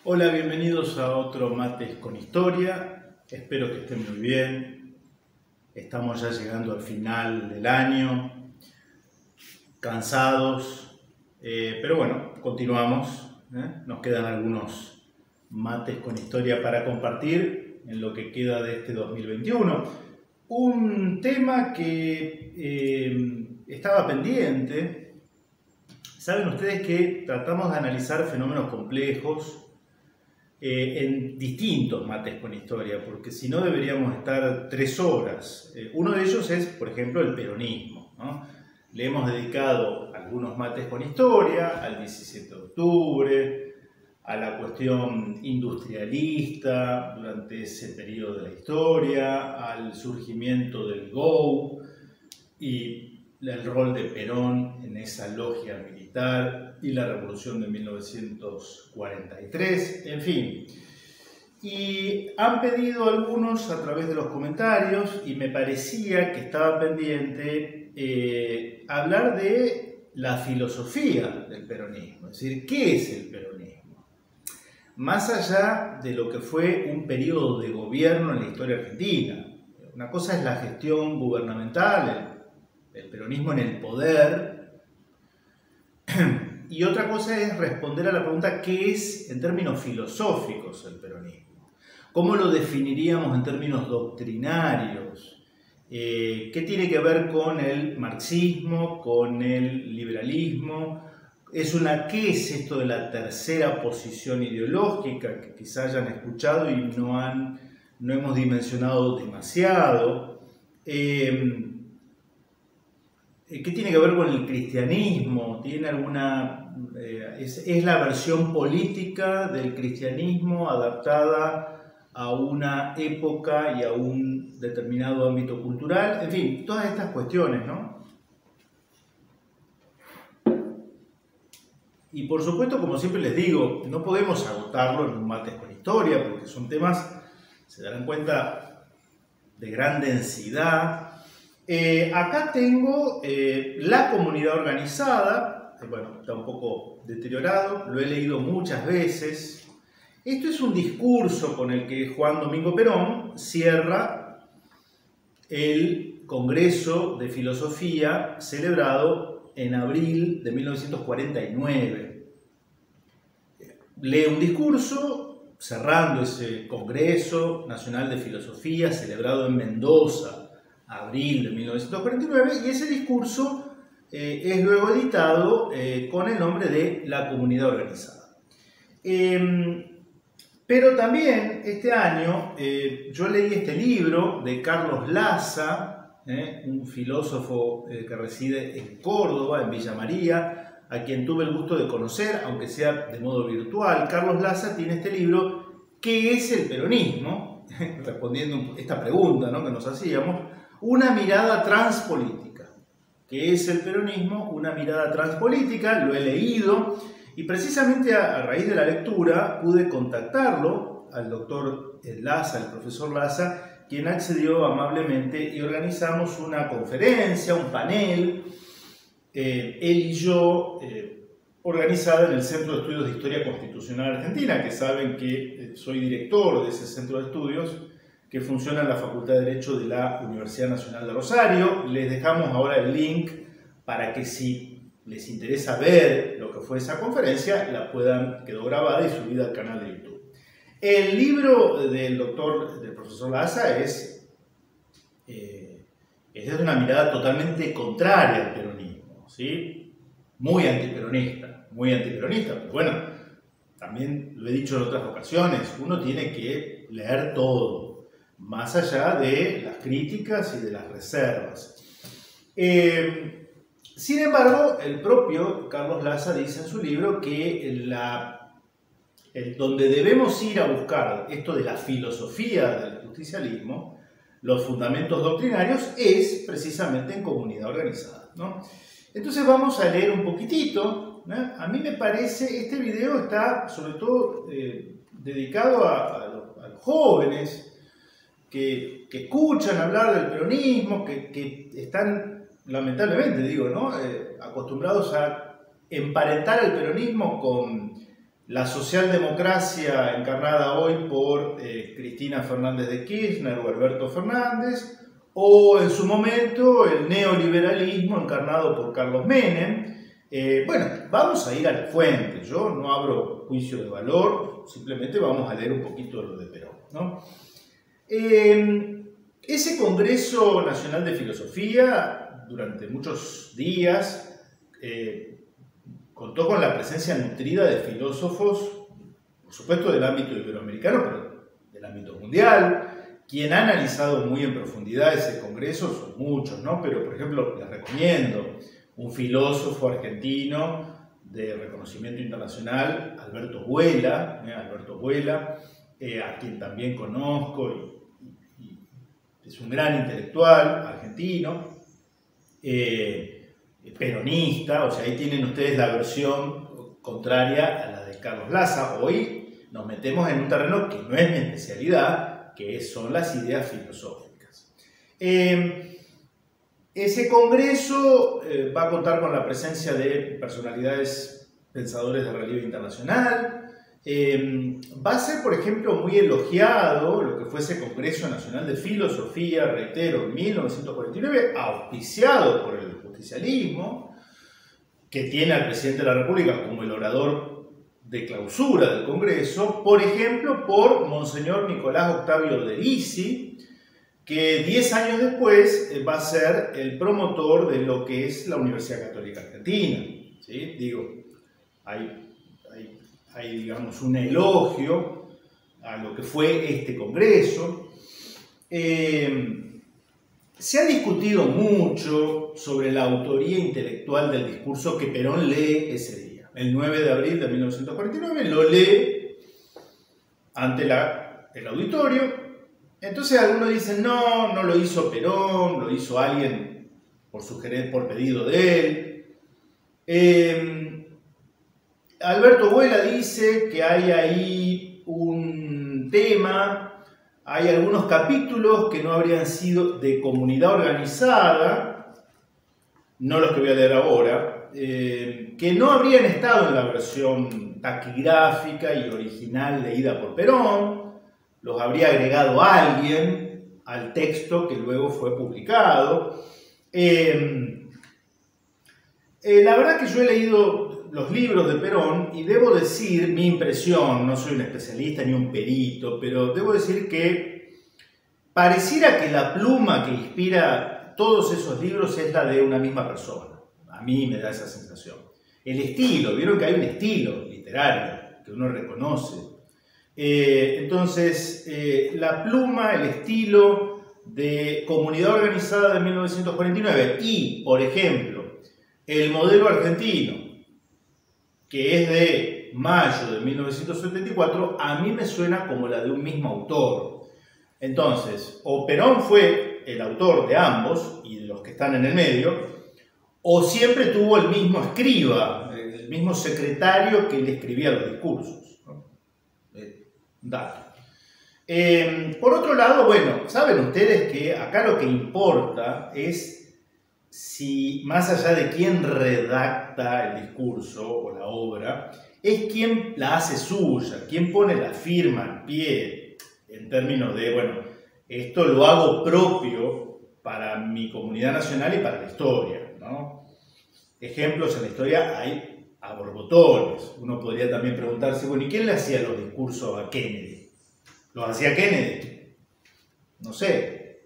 Hola, bienvenidos a otro Mates con Historia. Espero que estén muy bien. Estamos ya llegando al final del año, cansados, pero bueno, continuamos. Nos quedan algunos mates con historia para compartir en lo que queda de este 2021. Un tema que estaba pendiente. Saben ustedes que tratamos de analizar fenómenos complejos en distintos mates con historia, porque si no deberíamos estar 3 horas. Uno de ellos es, por ejemplo, el peronismo, ¿no? Le hemos dedicado algunos mates con historia, al 17 de octubre, a la cuestión industrialista durante ese periodo de la historia, al surgimiento del GO y el rol de Perón en esa logia militar y la revolución de 1943, en fin. Y han pedido algunos a través de los comentarios, y me parecía que estaba pendiente hablar de la filosofía del peronismo, es decir, ¿qué es el peronismo? Más allá de lo que fue un periodo de gobierno en la historia argentina. Una cosa es la gestión gubernamental, el peronismo en el poder, y otra cosa es responder a la pregunta ¿qué es en términos filosóficos el peronismo? ¿Cómo lo definiríamos en términos doctrinarios? ¿Qué tiene que ver con el marxismo, con el liberalismo? ¿Qué es esto de la tercera posición ideológica que quizá hayan escuchado y no hemos dimensionado demasiado? ¿Qué tiene que ver con el cristianismo? ¿Tiene alguna, es la versión política del cristianismo adaptada a una época y a un determinado ámbito cultural? En fin, todas estas cuestiones, ¿no? Y por supuesto, como siempre les digo, no podemos agotarlo en un mates con historia, porque son temas, se darán cuenta, de gran densidad. Acá tengo La comunidad organizada, bueno, está un poco deteriorado, lo he leído muchas veces. Esto es un discurso con el que Juan Domingo Perón cierra el Congreso de Filosofía celebrado en abril de 1949. Lee un discurso cerrando ese Congreso Nacional de Filosofía celebrado en Mendoza, abril de 1949, y ese discurso es luego editado con el nombre de La comunidad organizada. Pero también este año yo leí este libro de Carlos Laza, un filósofo que reside en Córdoba, en Villa María, a quien tuve el gusto de conocer, aunque sea de modo virtual. Carlos Laza tiene este libro, ¿qué es el peronismo? Respondiendo esta pregunta, ¿no?, que nos hacíamos. Una mirada transpolítica. ¿Qué es el peronismo? Una mirada transpolítica, lo he leído, y precisamente a raíz de la lectura pude contactarlo al doctor Laza, el profesor Laza, quien accedió amablemente y organizamos una conferencia, un panel, él y yo, organizada en el Centro de Estudios de Historia Constitucional Argentina, que saben que soy director de ese centro de estudios, que funciona en la Facultad de Derecho de la Universidad Nacional de Rosario. Les dejamos ahora el link para que si les interesa ver lo que fue esa conferencia, quedó grabada y subida al canal de YouTube. El libro del profesor Laza es desde una mirada totalmente contraria al peronismo, ¿sí? Muy antiperonista, pero bueno, también lo he dicho en otras ocasiones, uno tiene que leer todo, más allá de las críticas y de las reservas. Sin embargo, el propio Carlos Laza dice en su libro que donde debemos ir a buscar esto de la filosofía del justicialismo, los fundamentos doctrinarios, es precisamente en comunidad organizada, ¿no? Entonces vamos a leer un poquitito, ¿no? A mí me parece, este video está sobre todo dedicado a los jóvenes, que escuchan hablar del peronismo, que están, lamentablemente digo, ¿no?, acostumbrados a emparentar el peronismo con la socialdemocracia encarnada hoy por Cristina Fernández de Kirchner o Alberto Fernández, o en su momento el neoliberalismo encarnado por Carlos Menem. Bueno, vamos a ir a la fuente. Yo no abro juicio de valor, simplemente vamos a leer un poquito lo de Perón, ¿no? Ese Congreso Nacional de Filosofía, durante muchos días, contó con la presencia nutrida de filósofos, por supuesto del ámbito iberoamericano, pero del ámbito mundial. Quien ha analizado muy en profundidad ese congreso son muchos, ¿no? Pero, por ejemplo, les recomiendo un filósofo argentino de reconocimiento internacional, Alberto Vuela, a quien también conozco y es un gran intelectual argentino, peronista, o sea, ahí tienen ustedes la versión contraria a la de Carlos Lassa. Hoy nos metemos en un terreno que no es mi especialidad, que son las ideas filosóficas. Ese congreso va a contar con la presencia de personalidades pensadores de relieve internacional. Va a ser, por ejemplo, muy elogiado lo que fue ese Congreso Nacional de Filosofía, reitero, en 1949, auspiciado por el justicialismo, que tiene al presidente de la República como el orador de clausura del Congreso, por ejemplo, por Monseñor Nicolás Octavio Derisi, que 10 años después va a ser el promotor de lo que es la Universidad Católica Argentina. ¿Sí? Digo, hay, digamos, un elogio a lo que fue este Congreso. Se ha discutido mucho sobre la autoría intelectual del discurso que Perón lee ese día. El 9 de abril de 1949 lo lee ante el auditorio. Entonces algunos dicen, no lo hizo Perón, lo hizo alguien por pedido de él. Alberto Vuela dice que hay ahí un tema, hay algunos capítulos que no habrían sido de comunidad organizada, no los que voy a leer ahora, que no habrían estado en la versión taquigráfica y original leída por Perón, los habría agregado alguien al texto que luego fue publicado. La verdad que yo he leído los libros de Perón y debo decir mi impresión, no soy un especialista ni un perito, pero debo decir que pareciera que la pluma que inspira todos esos libros es la de una misma persona. A mí me da esa sensación. El estilo, vieron que hay un estilo literario que uno reconoce. Entonces, la pluma, el estilo de Comunidad Organizada de 1949 y, por ejemplo, el modelo argentino, que es de mayo de 1974, a mí me suena como la de un mismo autor. Entonces, o Perón fue el autor de ambos y de los que están en el medio, o siempre tuvo el mismo escriba, el mismo secretario que le escribía los discursos, ¿no? Dato. Por otro lado, bueno, saben ustedes que acá lo que importa es si, más allá de quién redacta el discurso o la obra, es quién la hace suya, quién pone la firma al pie, en términos de, bueno, esto lo hago propio para mi comunidad nacional y para la historia, ¿no? Ejemplos en la historia hay a borbotones. Uno podría también preguntarse, bueno, ¿y quién le hacía los discursos a Kennedy? ¿Los hacía Kennedy? No sé.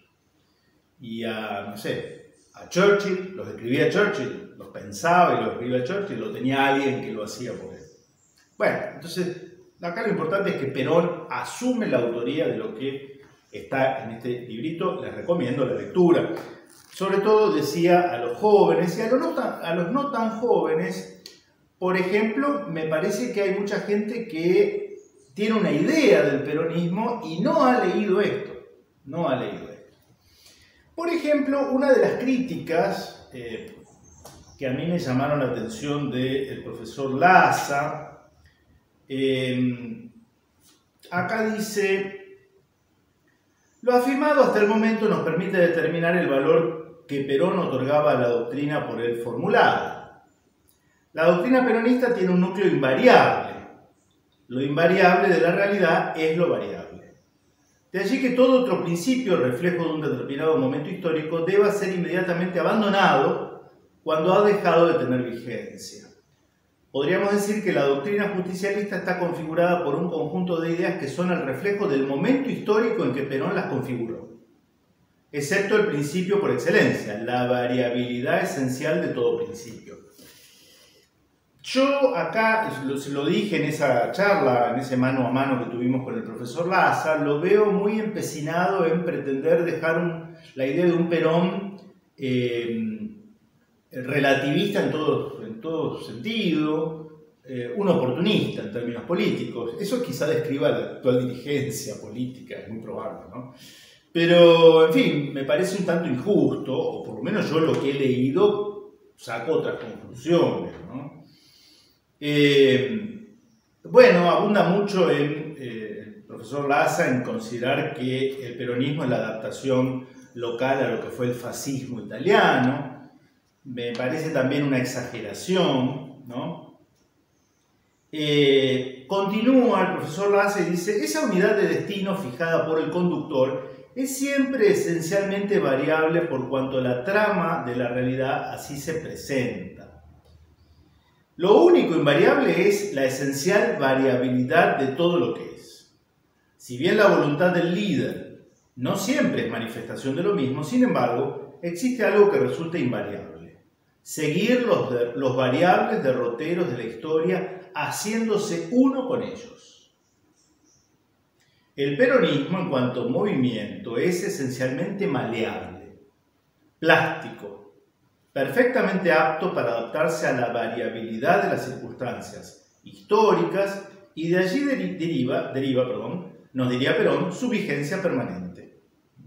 Y a Churchill, los escribía Churchill, los pensaba y los escribía Churchill, lo tenía alguien que lo hacía por él. Bueno, entonces, acá lo importante es que Perón asume la autoría de lo que está en este librito. Les recomiendo la lectura. Sobre todo, decía, a los jóvenes y a los no tan jóvenes. Por ejemplo, me parece que hay mucha gente que tiene una idea del peronismo y no ha leído esto. No ha leído esto. Por ejemplo, una de las críticas que a mí me llamaron la atención del profesor Lassa, acá dice: lo afirmado hasta el momento nos permite determinar el valor que Perón otorgaba a la doctrina por él formulada. La doctrina peronista tiene un núcleo invariable, Lo invariable de la realidad es lo variable. De allí que todo otro principio, reflejo de un determinado momento histórico, deba ser inmediatamente abandonado cuando ha dejado de tener vigencia. Podríamos decir que la doctrina justicialista está configurada por un conjunto de ideas que son el reflejo del momento histórico en que Perón las configuró, excepto el principio por excelencia, la variabilidad esencial de todo principio. Yo acá, lo dije en esa charla, en ese mano a mano que tuvimos con el profesor Laza, lo veo muy empecinado en pretender dejar la idea de un Perón relativista en todo sentido, un oportunista en términos políticos. Eso quizá describa la actual dirigencia política, es muy probable, ¿no? Pero, en fin, me parece un tanto injusto, o por lo menos yo lo que he leído saco otras conclusiones, ¿no? Bueno, abunda mucho el profesor Laza en considerar que el peronismo es la adaptación local a lo que fue el fascismo italiano. Me parece también una exageración, ¿no? Continúa el profesor Laza y dice: esa unidad de destino fijada por el conductor es siempre esencialmente variable por cuanto la trama de la realidad así se presenta. Lo único invariable es la esencial variabilidad de todo lo que es. Si bien la voluntad del líder no siempre es manifestación de lo mismo, sin embargo, existe algo que resulta invariable: seguir los variables derroteros de la historia haciéndose uno con ellos. El peronismo, en cuanto a movimiento, es esencialmente maleable, plástico, perfectamente apto para adaptarse a la variabilidad de las circunstancias históricas, y de allí nos diría Perón, su vigencia permanente.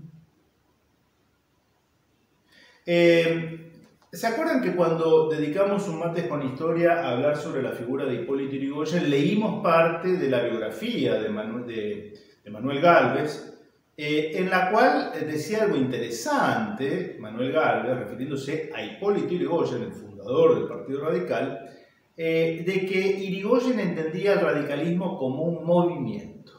¿Se acuerdan que cuando dedicamos un Mates con Historia a hablar sobre la figura de Hipólito Yrigoyen, leímos parte de la biografía de Manuel Gálvez, en la cual decía algo interesante, Manuel Gálvez, refiriéndose a Hipólito Yrigoyen, el fundador del Partido Radical, de que Yrigoyen entendía el radicalismo como un movimiento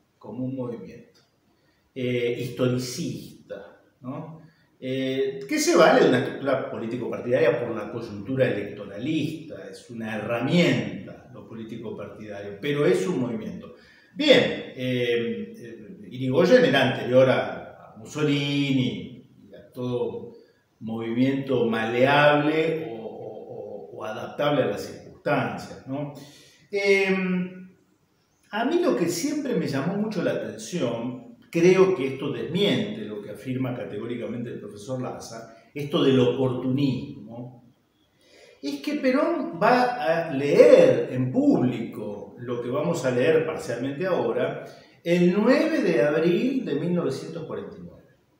historicista, ¿no? Que se vale de una estructura político-partidaria por la coyuntura electoralista, es una herramienta lo político-partidario, pero es un movimiento. Bien, Yrigoyen era anterior a Mussolini y a todo movimiento maleable o adaptable a las circunstancias, ¿no? A mí lo que siempre me llamó mucho la atención, creo que esto desmiente lo que afirma categóricamente el profesor Laza, esto del oportunismo, es que Perón va a leer en público lo que vamos a leer parcialmente ahora, el 9 de abril de 1949.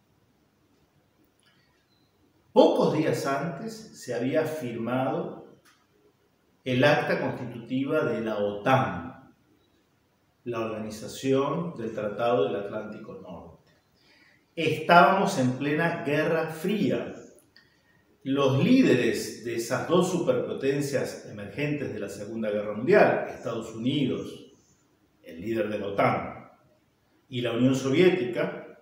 Pocos días antes se había firmado el acta constitutiva de la OTAN, la Organización del Tratado del Atlántico Norte. Estábamos en plena Guerra Fría. Los líderes de esas dos superpotencias emergentes de la Segunda Guerra Mundial, Estados Unidos, el líder de la OTAN, y la Unión Soviética,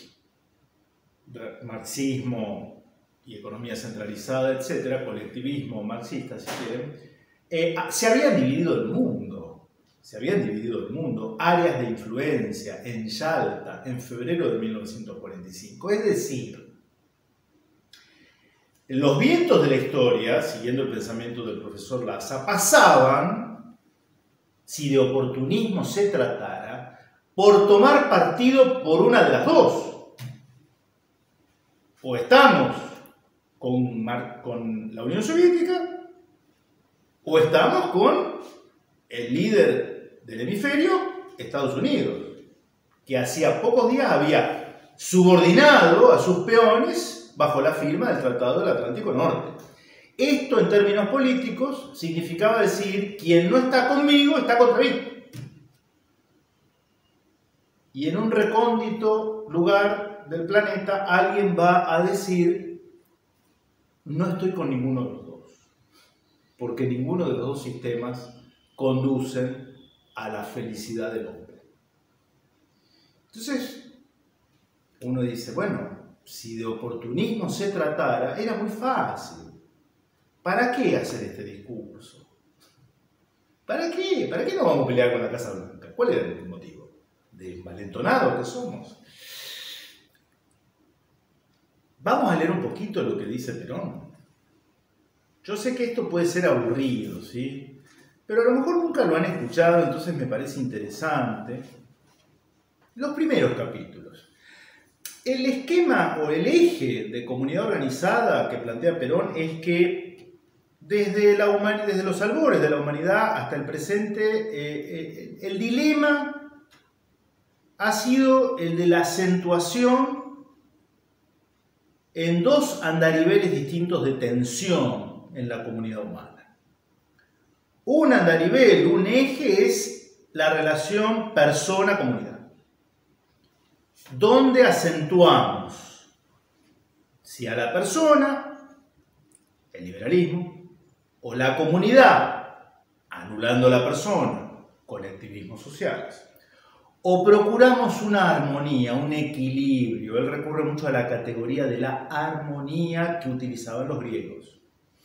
marxismo y economía centralizada, etcétera, colectivismo marxista, si quieren, se habían dividido el mundo. Áreas de influencia en Yalta en febrero de 1945. Es decir, los vientos de la historia, siguiendo el pensamiento del profesor Laza, pasaban, si de oportunismo se tratara, por tomar partido por una de las dos. O estamos con la Unión Soviética, o estamos con el líder del hemisferio, Estados Unidos, que hacía pocos días había subordinado a sus peones bajo la firma del Tratado del Atlántico Norte. Esto, en términos políticos, significaba decir: quien no está conmigo está contra mí. Y en un recóndito lugar del planeta alguien va a decir: no estoy con ninguno de los dos, porque ninguno de los dos sistemas conducen a la felicidad del hombre. Entonces, uno dice, bueno, si de oportunismo se tratara, era muy fácil. ¿Para qué hacer este discurso? ¿Para qué? ¿Para qué no vamos a pelear con la Casa Blanca? ¿Cuál era el motivo? De malentonados que somos. Vamos a leer un poquito lo que dice Perón. Yo sé que esto puede ser aburrido, ¿sí? Pero a lo mejor nunca lo han escuchado, entonces me parece interesante. Los primeros capítulos. El esquema o el eje de comunidad organizada que plantea Perón es que desde los albores de la humanidad hasta el presente, el dilema ha sido el de la acentuación en dos andariveles distintos de tensión en la comunidad humana. Un andarivel, un eje es la relación persona-comunidad, donde acentuamos, si a la persona, el liberalismo, o la comunidad, anulando a la persona, colectivismos sociales, o procuramos una armonía, un equilibrio. Él recurre mucho a la categoría de la armonía que utilizaban los griegos.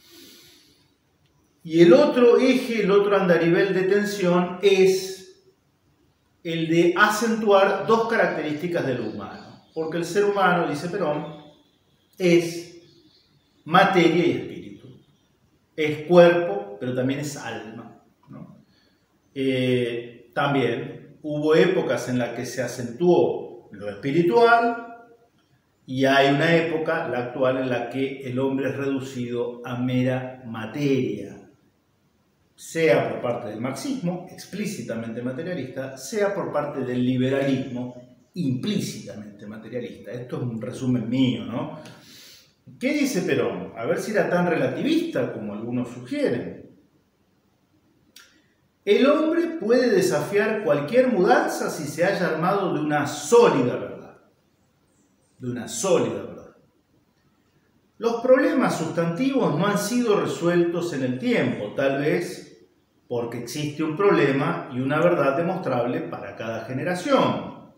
Y el otro eje, el otro andarivel de tensión es el de acentuar dos características del humano. Porque el ser humano, dice Perón, es materia y espíritu. Es cuerpo, pero también es alma, ¿no? También hubo épocas en las que se acentuó lo espiritual y hay una época, la actual, en la que el hombre es reducido a mera materia, sea por parte del marxismo, explícitamente materialista, sea por parte del liberalismo, implícitamente materialista. Esto es un resumen mío, ¿no? ¿Qué dice Perón? A ver si era tan relativista como algunos sugieren. El hombre puede desafiar cualquier mudanza si se haya armado de una sólida verdad. De una sólida verdad. Los problemas sustantivos no han sido resueltos en el tiempo, tal vez porque existe un problema y una verdad demostrable para cada generación.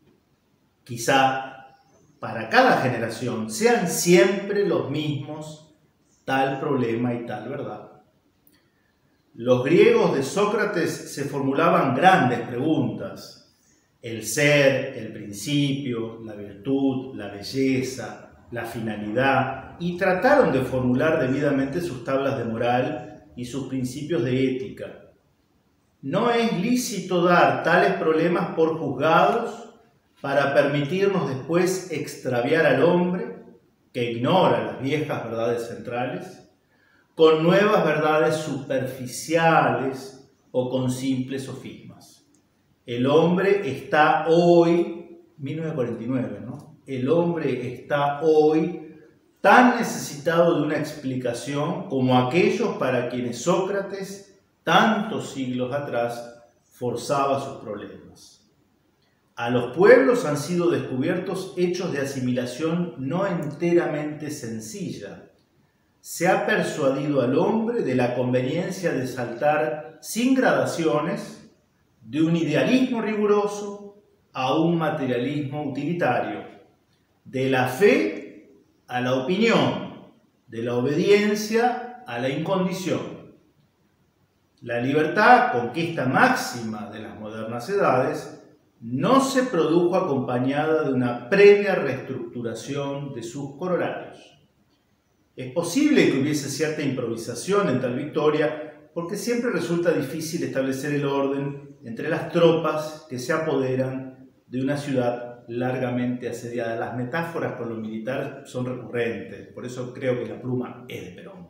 Quizá para cada generación sean siempre los mismos tal problema y tal verdad. Los griegos de Sócrates se formulaban grandes preguntas. El ser, el principio, la virtud, la belleza, la finalidad, y trataron de formular debidamente sus tablas de moral y sus principios de ética. No es lícito dar tales problemas por juzgados para permitirnos después extraviar al hombre, que ignora las viejas verdades centrales, con nuevas verdades superficiales o con simples sofismas. El hombre está hoy, 1949, ¿no? El hombre está hoy tan necesitado de una explicación como aquellos para quienes Sócrates, tantos siglos atrás, forzaba sus problemas. A los pueblos han sido descubiertos hechos de asimilación no enteramente sencilla. Se ha persuadido al hombre de la conveniencia de saltar sin gradaciones de un idealismo riguroso a un materialismo utilitario, de la fe a la opinión, de la obediencia a la incondición. La libertad, conquista máxima de las modernas edades, no se produjo acompañada de una previa reestructuración de sus corolarios. Es posible que hubiese cierta improvisación en tal victoria, porque siempre resulta difícil establecer el orden entre las tropas que se apoderan de una ciudad largamente asediada. Las metáforas con lo militar son recurrentes, por eso creo que la pluma es de Perón.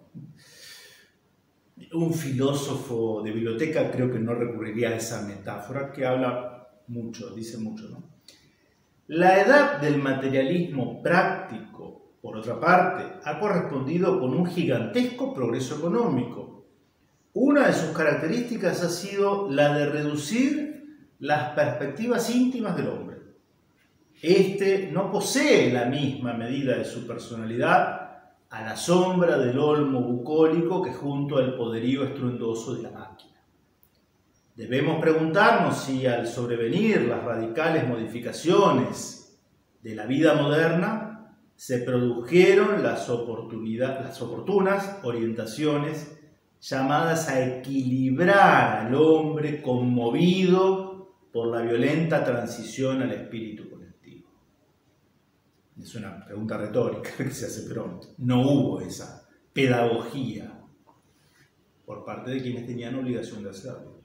Un filósofo de biblioteca creo que no recurriría a esa metáfora, que habla mucho, dice mucho, ¿no? La edad del materialismo práctico, por otra parte, ha correspondido con un gigantesco progreso económico. Una de sus características ha sido la de reducir las perspectivas íntimas del hombre. Este no posee la misma medida de su personalidad a la sombra del olmo bucólico que junto al poderío estruendoso de la máquina. Debemos preguntarnos si al sobrevenir las radicales modificaciones de la vida moderna se produjeron las oportunas orientaciones llamadas a equilibrar al hombre conmovido por la violenta transición al espíritu colectivo. Es una pregunta retórica que se hace pronto. No hubo esa pedagogía por parte de quienes tenían obligación de hacerlo.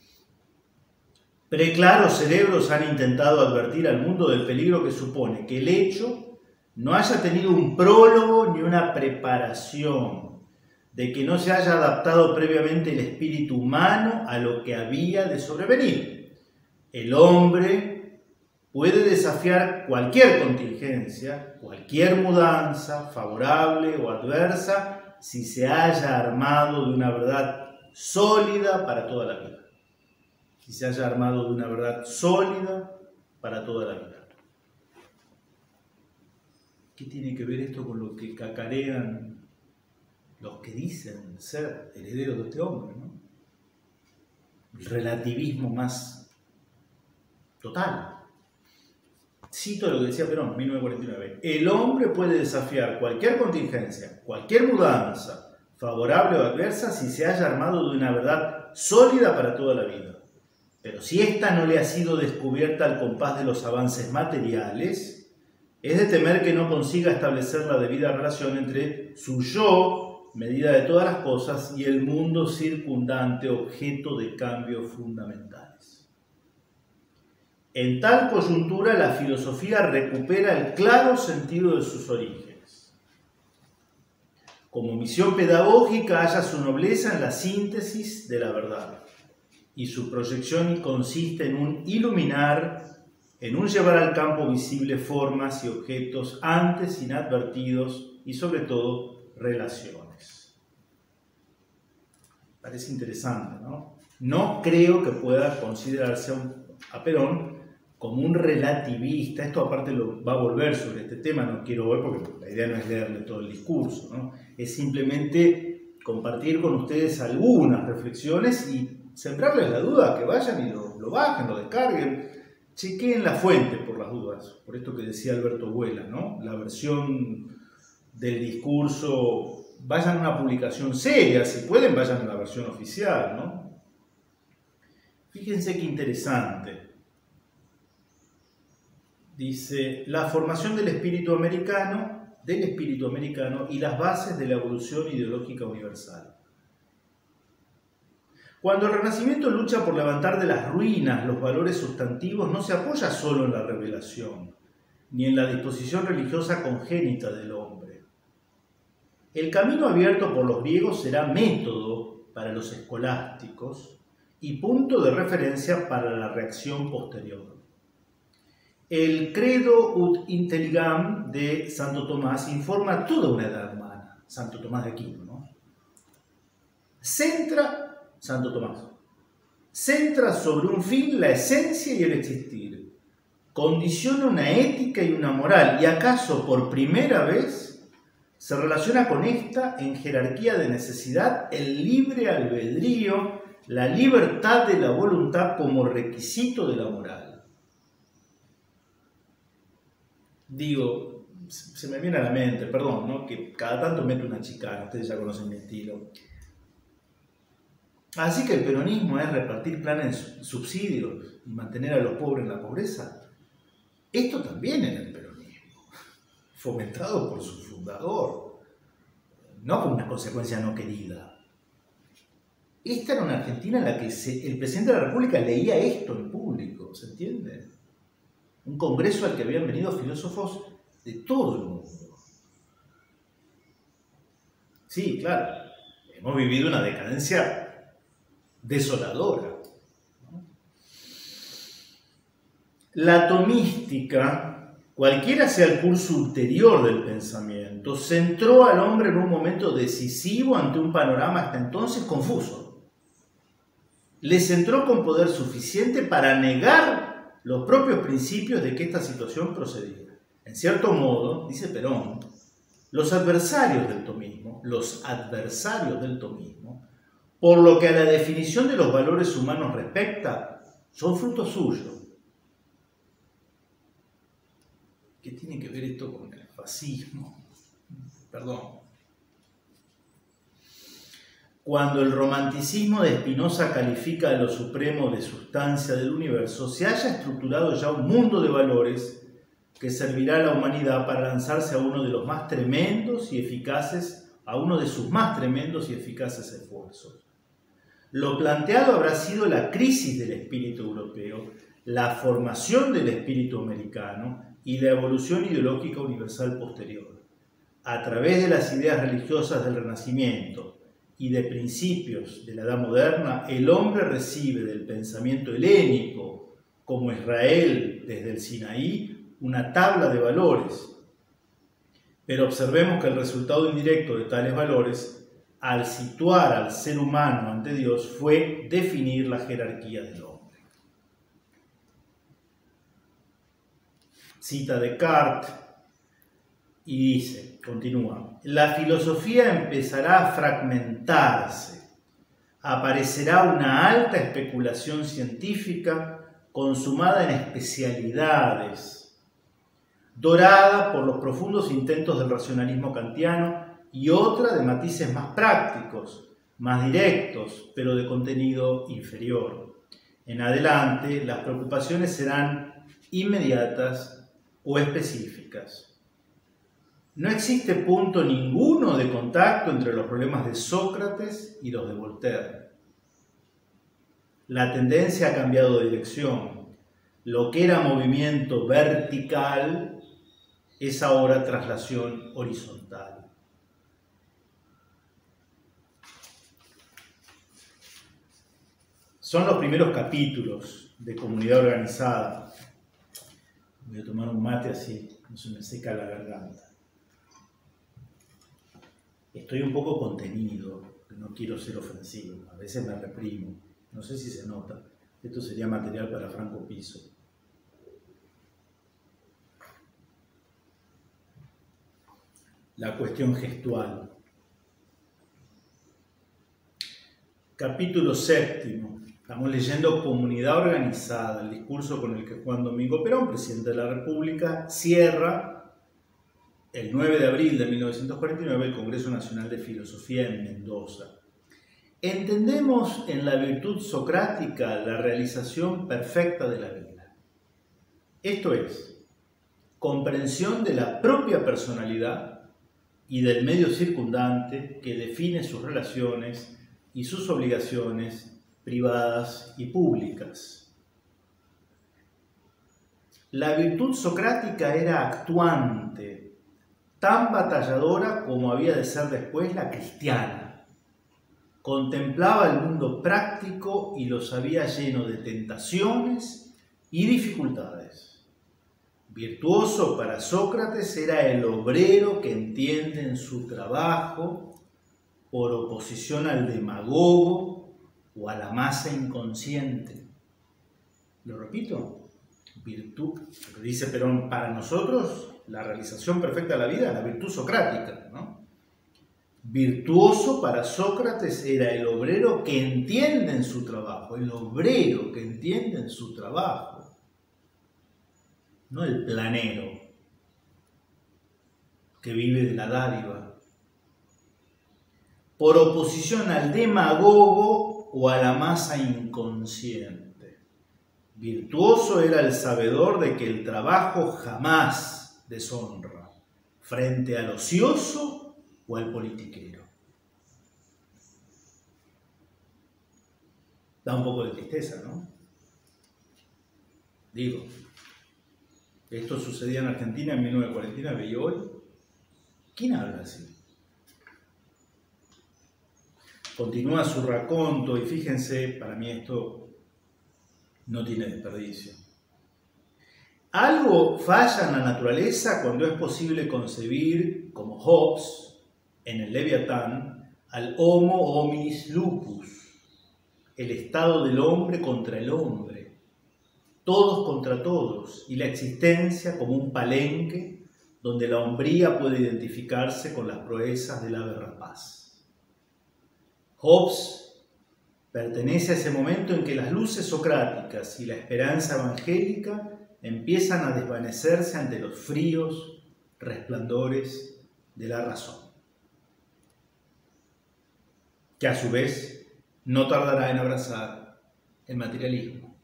Preclaros cerebros han intentado advertir al mundo del peligro que supone que el hecho no haya tenido un prólogo ni una preparación, de que no se haya adaptado previamente el espíritu humano a lo que había de sobrevenir. El hombre puede desafiar cualquier contingencia, cualquier mudanza, favorable o adversa, si se haya armado de una verdad sólida para toda la vida. Si se haya armado de una verdad sólida para toda la vida. ¿Qué tiene que ver esto con lo que cacarean los que dicen ser herederos de este hombre, ¿no? El relativismo más total. Cito lo que decía Perón en 1949. El hombre puede desafiar cualquier contingencia, cualquier mudanza, favorable o adversa, si se haya armado de una verdad sólida para toda la vida. Pero si ésta no le ha sido descubierta al compás de los avances materiales, es de temer que no consiga establecer la debida relación entre su yo, medida de todas las cosas, y el mundo circundante, objeto de cambios fundamentales. En tal coyuntura, la filosofía recupera el claro sentido de sus orígenes. Como misión pedagógica, halla su nobleza en la síntesis de la verdad, y su proyección consiste en un iluminar, en un llevar al campo visible formas y objetos antes inadvertidos y sobre todo relaciones. Parece interesante, ¿no? No creo que pueda considerarse a Perón como un relativista. Esto aparte va a volver sobre este tema, no quiero ver porque la idea no es leerle todo el discurso, ¿no? Es simplemente compartir con ustedes algunas reflexiones y sembrarles la duda, que vayan y lo bajen, lo descarguen, chequeen la fuente por las dudas, por esto que decía Alberto Vuela, ¿no? La versión del discurso, vayan a una publicación seria, si pueden vayan a la versión oficial, ¿no? Fíjense qué interesante. Dice, la formación del espíritu americano y las bases de la evolución ideológica universal. Cuando el Renacimiento lucha por levantar de las ruinas los valores sustantivos, no se apoya solo en la revelación, ni en la disposición religiosa congénita del hombre. El camino abierto por los griegos será método para los escolásticos y punto de referencia para la reacción posterior. El Credo ut Intelligam de Santo Tomás informa toda una edad humana, Santo Tomás de Aquino, ¿no? Santo Tomás, centra sobre un fin la esencia y el existir, condiciona una ética y una moral, y acaso por primera vez se relaciona con esta en jerarquía de necesidad el libre albedrío, la libertad de la voluntad como requisito de la moral. Digo, se me viene a la mente, perdón, ¿no? Que cada tanto meto una chicana, ustedes ya conocen mi estilo. Así que el peronismo es repartir planes subsidios y mantener a los pobres en la pobreza. Esto también era el peronismo, fomentado por su fundador, no como una consecuencia no querida. Esta era una Argentina en la que el presidente de la República leía esto en público, ¿se entiende? Un congreso al que habían venido filósofos de todo el mundo. Sí, claro, hemos vivido una decadencia desoladora. La tomística, cualquiera sea el curso ulterior del pensamiento, centró al hombre en un momento decisivo ante un panorama hasta entonces confuso. Le centró con poder suficiente para negar los propios principios de que esta situación procedía. En cierto modo, dice Perón, los adversarios del tomismo, Por lo que a la definición de los valores humanos respecta, son fruto suyo. ¿Qué tiene que ver esto con el fascismo? Perdón. Cuando el romanticismo de Spinoza califica a lo supremo de sustancia del universo, se haya estructurado ya un mundo de valores que servirá a la humanidad para lanzarse a uno de sus más tremendos y eficaces esfuerzos. Lo planteado habrá sido la crisis del espíritu europeo, la formación del espíritu americano y la evolución ideológica universal posterior. A través de las ideas religiosas del Renacimiento y de principios de la Edad Moderna, el hombre recibe del pensamiento helénico, como Israel desde el Sinaí, una tabla de valores. Pero observemos que el resultado indirecto de tales valores, al situar al ser humano ante Dios, fue definir la jerarquía del hombre. Cita Descartes y dice, continúa, la filosofía empezará a fragmentarse, aparecerá una alta especulación científica consumada en especialidades, dorada por los profundos intentos del racionalismo kantiano y otra de matices más prácticos, más directos, pero de contenido inferior. En adelante, las preocupaciones serán inmediatas o específicas. No existe punto ninguno de contacto entre los problemas de Sócrates y los de Voltaire. La tendencia ha cambiado de dirección. Lo que era movimiento vertical es ahora traslación horizontal. Son los primeros capítulos de Comunidad Organizada. Voy a tomar un mate así, no se me seca la garganta. Estoy un poco contenido, no quiero ser ofensivo, a veces me reprimo, no sé si se nota. Esto sería material para Franco Piso. La cuestión gestual. Capítulo 7. Estamos leyendo Comunidad Organizada, el discurso con el que Juan Domingo Perón, presidente de la República, cierra el 9 de abril de 1949 el Congreso Nacional de Filosofía en Mendoza. Entendemos en la virtud socrática la realización perfecta de la vida. Esto es, comprensión de la propia personalidad y del medio circundante que define sus relaciones y sus obligaciones privadas y públicas. La virtud socrática era actuante, tan batalladora como había de ser después la cristiana. Contemplaba el mundo práctico y lo sabía lleno de tentaciones y dificultades. Virtuoso para Sócrates era el obrero que entiende en su trabajo, por oposición al demagogo o a la masa inconsciente. Lo repito, virtud, lo que dice Perón, para nosotros la realización perfecta de la vida, la virtud socrática, ¿no? Virtuoso para Sócrates era el obrero que entiende en su trabajo, el obrero que entiende en su trabajo, no el planero que vive de la dádiva. Por oposición al demagogo o a la masa inconsciente. Virtuoso era el sabedor de que el trabajo jamás deshonra frente al ocioso o al politiquero. Da un poco de tristeza, ¿no? Digo, esto sucedía en Argentina en 1949 y hoy, ¿quién habla así? Continúa su raconto y fíjense, para mí esto no tiene desperdicio. Algo falla en la naturaleza cuando es posible concebir, como Hobbes, en el Leviatán, al Homo hominis lupus, el estado del hombre contra el hombre, todos contra todos, y la existencia como un palenque donde la hombría puede identificarse con las proezas del ave rapaz. Hobbes Pertenece a ese momento en que las luces socráticas y la esperanza evangélica empiezan a desvanecerse ante los fríos resplandores de la razón, que a su vez no tardará en abrazar el materialismo.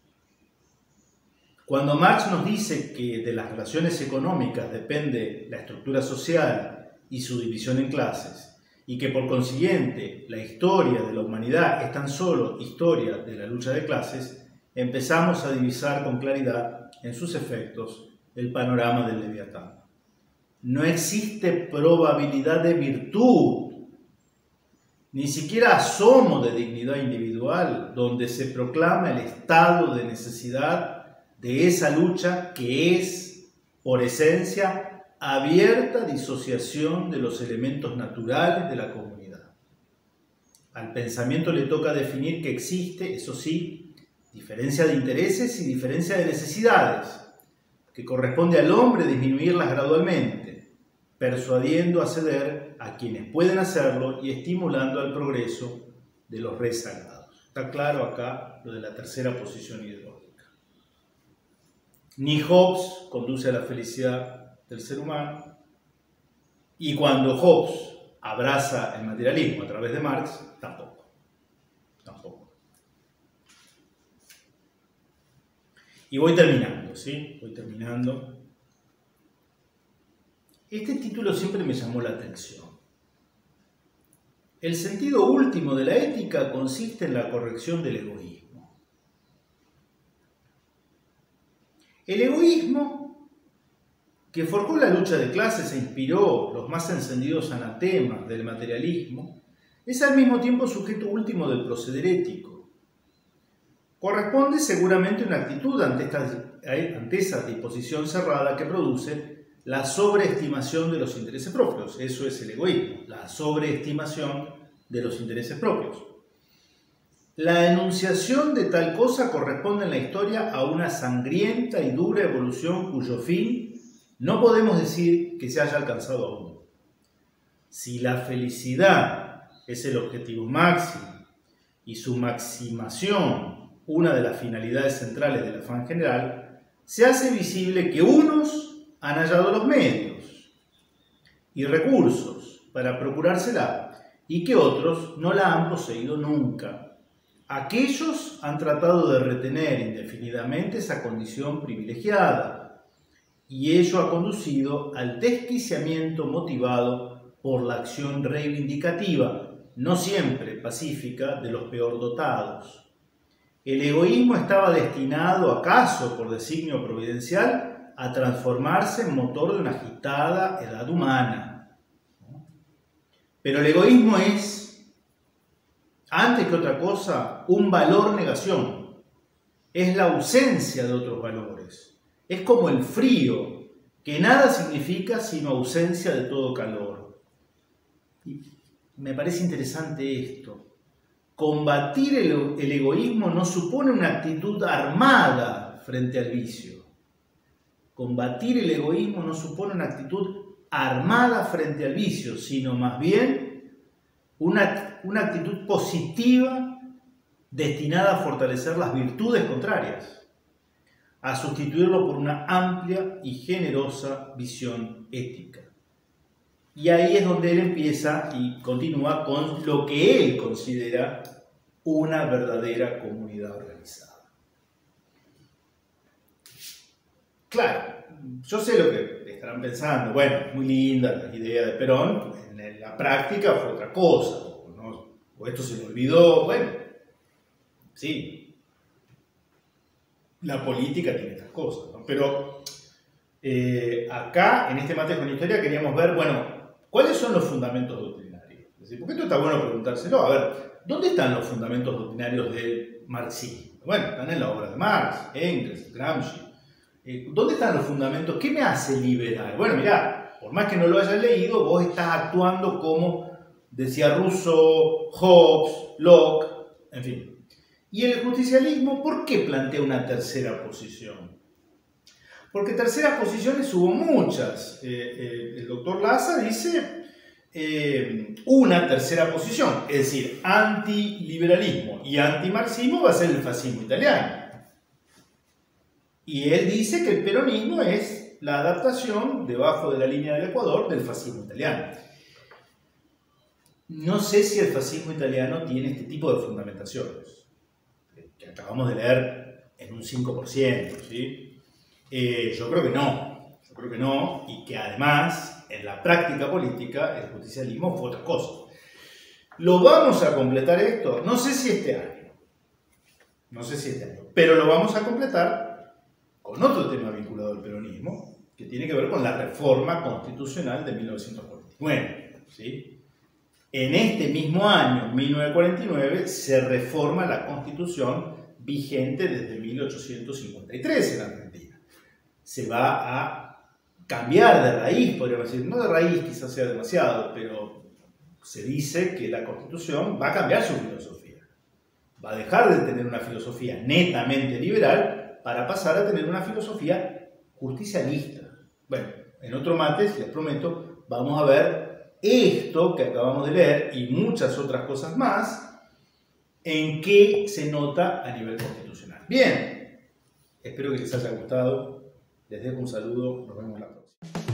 Cuando Marx nos dice que de las relaciones económicas depende la estructura social y su división en clases, y que por consiguiente la historia de la humanidad es tan solo historia de la lucha de clases, empezamos a divisar con claridad en sus efectos el panorama del Leviatán. No existe probabilidad de virtud, ni siquiera asomo de dignidad individual, donde se proclama el estado de necesidad de esa lucha que es, por esencia, abierta disociación de los elementos naturales de la comunidad. Al pensamiento le toca definir que existe, eso sí, diferencia de intereses y diferencia de necesidades, que corresponde al hombre disminuirlas gradualmente, persuadiendo a ceder a quienes pueden hacerlo y estimulando al progreso de los rezagados. Está claro acá lo de la tercera posición ideológica. Ni Hobbes conduce a la felicidad del ser humano, y cuando Hobbes abraza el materialismo a través de Marx, tampoco. Y voy terminando, ¿sí? Voy terminando. Este título siempre me llamó la atención. El sentido último de la ética consiste en la corrección del egoísmo. El egoísmo, que forjó la lucha de clases e inspiró los más encendidos anatemas del materialismo, es al mismo tiempo sujeto último del proceder ético. Corresponde seguramente una actitud ante esa disposición cerrada que produce la sobreestimación de los intereses propios. Eso es el egoísmo, la sobreestimación de los intereses propios. La enunciación de tal cosa corresponde en la historia a una sangrienta y dura evolución cuyo fin no podemos decir que se haya alcanzado aún. Si la felicidad es el objetivo máximo y su maximación una de las finalidades centrales del afán general, se hace visible que unos han hallado los medios y recursos para procurársela y que otros no la han poseído nunca. Aquellos han tratado de retener indefinidamente esa condición privilegiada, y ello ha conducido al desquiciamiento motivado por la acción reivindicativa, no siempre pacífica, de los peor dotados. El egoísmo estaba destinado, acaso por designio providencial, a transformarse en motor de una agitada edad humana. Pero el egoísmo es, antes que otra cosa, un valor negación. Es la ausencia de otros valores. Es como el frío, que nada significa sino ausencia de todo calor. Y me parece interesante esto. Combatir el egoísmo no supone una actitud armada frente al vicio. Combatir el egoísmo no supone una actitud armada frente al vicio, sino más bien una actitud positiva destinada a fortalecer las virtudes contrarias, a sustituirlo por una amplia y generosa visión ética. Y ahí es donde él empieza y continúa con lo que él considera una verdadera comunidad organizada. Claro, yo sé lo que estarán pensando. Bueno, muy linda la idea de Perón, en la práctica fue otra cosa, ¿no? O esto se le olvidó, bueno, sí. La política tiene estas cosas, ¿no? Pero acá, en este Mates con Historia, queríamos ver, bueno, ¿cuáles son los fundamentos doctrinarios? Es decir, porque esto está bueno preguntárselo. A ver, ¿dónde están los fundamentos doctrinarios del marxismo? Bueno, están en la obra de Marx, Engels, Gramsci. ¿Dónde están los fundamentos? ¿Qué me hace liberal? Bueno, mirá, por más que no lo hayas leído, vos estás actuando como decía Rousseau, Hobbes, Locke, en fin. Y el justicialismo, ¿por qué plantea una tercera posición? Porque terceras posiciones hubo muchas. El doctor Laza dice una tercera posición, es decir, antiliberalismo y antimarxismo va a ser el fascismo italiano. Y él dice que el peronismo es la adaptación debajo de la línea del Ecuador del fascismo italiano. No sé si el fascismo italiano tiene este tipo de fundamentaciones, que acabamos de leer en un 5%, ¿sí? Yo creo que no, y que además, en la práctica política, el justicialismo fue otra cosa. ¿Lo vamos a completar esto? No sé si este año, pero lo vamos a completar con otro tema vinculado al peronismo, que tiene que ver con la reforma constitucional de 1949, ¿sí? En este mismo año, 1949, se reforma la Constitución vigente desde 1853 en Argentina. Se va a cambiar de raíz, podríamos decir, no de raíz quizás sea demasiado, pero se dice que la Constitución va a cambiar su filosofía. Va a dejar de tener una filosofía netamente liberal para pasar a tener una filosofía justicialista. Bueno, en otro mate, les prometo, vamos a ver esto que acabamos de leer y muchas otras cosas más, en qué se nota a nivel constitucional. Bien, espero que les haya gustado. Les dejo un saludo, nos vemos la próxima.